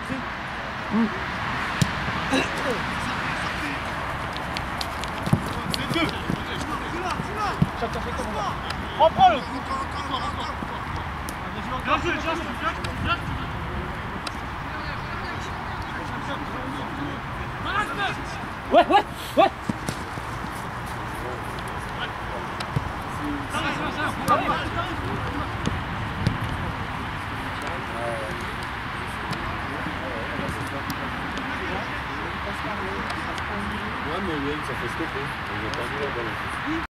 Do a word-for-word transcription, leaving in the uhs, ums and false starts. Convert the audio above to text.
Mmh. Reprends-le. Ouais, ouais, ouais. Ouais, mais Yann, ça fait stopper. On a perdu la balle.